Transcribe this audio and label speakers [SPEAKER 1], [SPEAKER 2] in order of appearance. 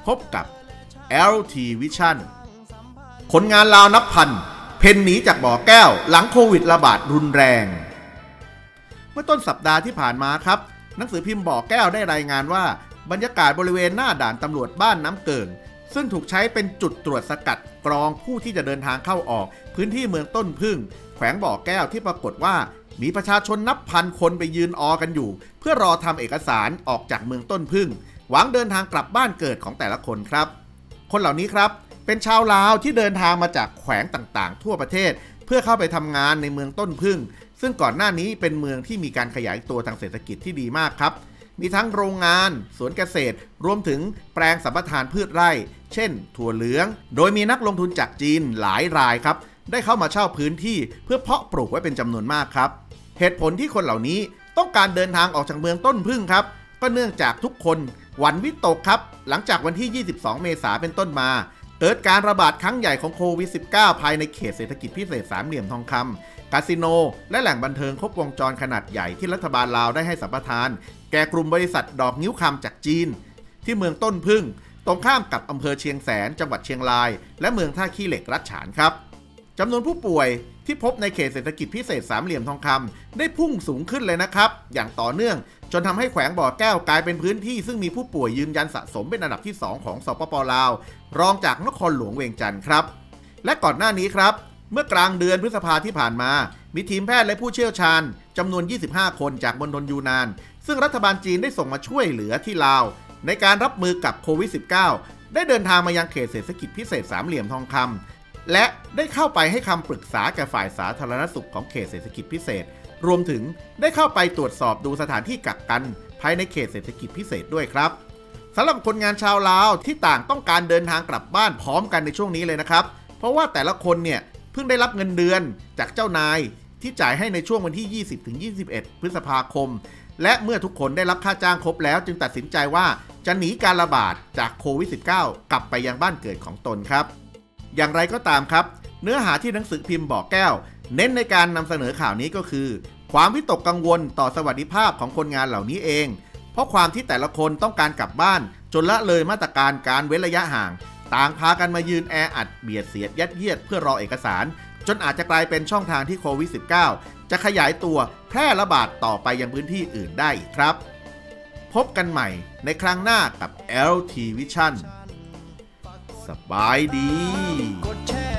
[SPEAKER 1] พบกับ LT Vision คนงานลาวนับพันเพ่นหนีจากบ่อแก้วหลังโควิดระบาดรุนแรงเมื่อต้นสัปดาห์ที่ผ่านมาครับหนังสือพิมพ์บ่อแก้วได้รายงานว่าบรรยากาศบริเวณหน้าด่านตำรวจบ้านน้ำเกิงซึ่งถูกใช้เป็นจุดตรวจสกัดกรองผู้ที่จะเดินทางเข้าออกพื้นที่เมืองต้นพึ่งแขวงบ่อแก้วที่ปรากฏว่ามีประชาชนนับพันคนไปยืนออกันอยู่เพื่อรอทำเอกสารออกจากเมืองต้นพึ่งหวังเดินทางกลับบ้านเกิดของแต่ละคนครับคนเหล่านี้ครับเป็นชาวลาวที่เดินทางมาจากแขวงต่างๆทั่วประเทศเพื่อเข้าไปทำงานในเมืองต้นพึ่งซึ่งก่อนหน้านี้เป็นเมืองที่มีการขยายตัวทางเศรษฐกิจที่ดีมากครับมีทั้งโรงงานสวนเกษตรรวมถึงแปลงสัมปทานพืชไร่เช่นถั่วเหลืองโดยมีนักลงทุนจากจีนหลายรายครับได้เข้ามาเช่าพื้นที่เพื่อเพาะปลูกไว้เป็นจำนวนมากครับเหตุผลที่คนเหล่านี้ต้องการเดินทางออกจากเมืองต้นพึ่งครับก็เนื่องจากทุกคนหวั่นวิตกครับหลังจากวันที่ 22 เมษายนเป็นต้นมาเกิดการระบาดครั้งใหญ่ของโควิด -19 ภายในเขตเศรษฐกิจพิเศษสามเหลี่ยมทองคำคาสิโนและแหล่งบันเทิงครบวงจรขนาดใหญ่ที่รัฐบาลลาวได้ให้สัมปทานแก่กลุ่มบริษัทดอกนิ้วคำจากจีนที่เมืองต้นพึ่งตรงข้ามกับอำเภอเชียงแสนจังหวัดเชียงรายและเมืองท่าขี้เหล็กรัชฉานครับจำนวนผู้ป่วยที่พบในเขตเศรษฐกิจพิเศษสามเหลี่ยมทองคำได้พุ่งสูงขึ้นเลยนะครับอย่างต่อเนื่องจนทำให้แขวงบ่อแก้วกลายเป็นพื้นที่ซึ่งมีผู้ป่วยยืนยันสะสมเป็นอันดับที่2ของสปป.ลาวรองจากนครหลวงเวียงจันทร์ครับและก่อนหน้านี้ครับเมื่อกลางเดือนพฤษภาที่ผ่านมามีทีมแพทย์และผู้เชี่ยวชาญจำนวน25คนจากมณฑลยูนานซึ่งรัฐบาลจีนได้ส่งมาช่วยเหลือที่ลาวในการรับมือกับโควิด -19 ได้เดินทางมายังเขตเศรษฐกิจพิเศษสามเหลี่ยมทองคำและได้เข้าไปให้คำปรึกษาแก่ฝ่ายสาธารณสุขของเขตเศรษฐกิจพิเศษรวมถึงได้เข้าไปตรวจสอบดูสถานที่กักกันภายในเขตเศรษฐกิจพิเศษด้วยครับสำหรับคนงานชาวลาวที่ต่างต้องการเดินทางกลับบ้านพร้อมกันในช่วงนี้เลยนะครับเพราะว่าแต่ละคนเนี่ยเพิ่งได้รับเงินเดือนจากเจ้านายที่จ่ายให้ในช่วงวันที่ 20-21 พฤษภาคมและเมื่อทุกคนได้รับค่าจ้างครบแล้วจึงตัดสินใจว่าจะหนีการระบาดจากโควิด -19 กลับไปยังบ้านเกิดของตนครับอย่างไรก็ตามครับเนื้อหาที่หนังสือพิมพ์บ่อแก้วเน้นในการนำเสนอข่าวนี้ก็คือความวิตกกังวลต่อสวัสดิภาพของคนงานเหล่านี้เองเพราะความที่แต่ละคนต้องการกลับบ้านจนละเลยมาตรการการเว้นระยะห่างต่างพากันมายืนแออัดเบียดเสียดยัดเยียดเพื่อรอเอกสารจนอาจจะกลายเป็นช่องทางที่โควิด -19 จะขยายตัวแพร่ระบาดต่อไปยังพื้นที่อื่นได้อีกครับพบกันใหม่ในครั้งหน้ากับ LT Vision สบายดี